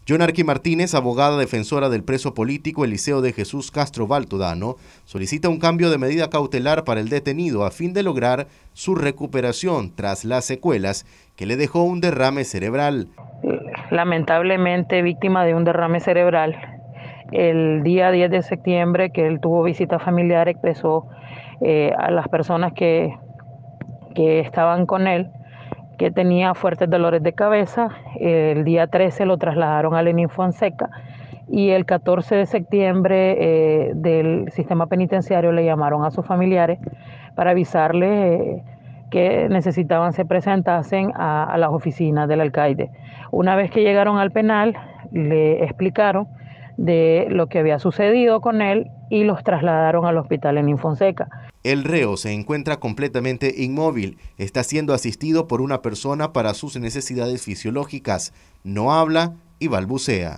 Jonarqui Martínez, abogada defensora del preso político Eliseo de Jesús Castro Baltodano, solicita un cambio de medida cautelar para el detenido a fin de lograr su recuperación tras las secuelas que le dejó un derrame cerebral. Lamentablemente víctima de un derrame cerebral. El día 10 de septiembre que él tuvo visita familiar expresó a las personas que estaban con él que tenía fuertes dolores de cabeza. El día 13 lo trasladaron al Lenín Fonseca y el 14 de septiembre del sistema penitenciario le llamaron a sus familiares para avisarles que necesitaban se presentasen a las oficinas del alcaide. Una vez que llegaron al penal, le explicaron de lo que había sucedido con él y los trasladaron al hospital Lenín Fonseca. El reo se encuentra completamente inmóvil, está siendo asistido por una persona para sus necesidades fisiológicas, no habla y balbucea.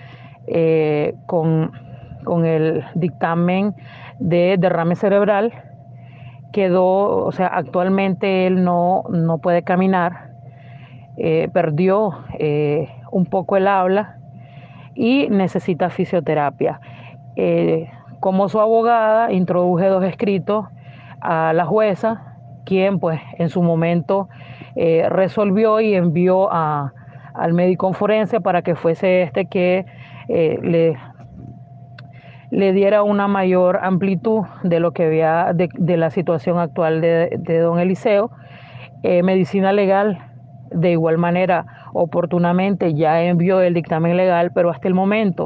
Con el dictamen de derrame cerebral quedó, o sea, actualmente él no puede caminar, perdió un poco el habla y necesita fisioterapia. Como su abogada, introduje 2 escritos a la jueza, quien pues en su momento resolvió y envió al médico forense para que fuese que le diera una mayor amplitud de lo que había de la situación actual de don Eliseo. Medicina legal, de igual manera, oportunamente ya envió el dictamen legal, pero hasta el momento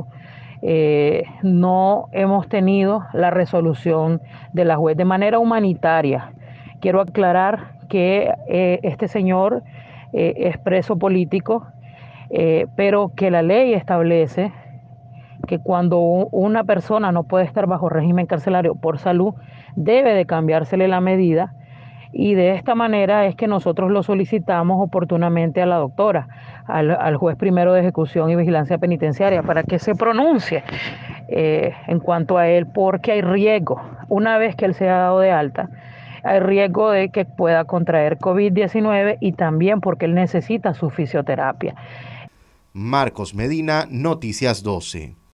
no hemos tenido la resolución de la juez de manera humanitaria. Quiero aclarar que este señor es preso político, pero que la ley establece que cuando una persona no puede estar bajo régimen carcelario por salud, debe de cambiársele la medida, y de esta manera es que nosotros lo solicitamos oportunamente a la doctora, al juez primero de ejecución y vigilancia penitenciaria, para que se pronuncie en cuanto a él, porque hay riesgo, una vez que él sea dado de alta, hay riesgo de que pueda contraer COVID-19 y también porque él necesita su fisioterapia. Marcos Medina, Noticias 12.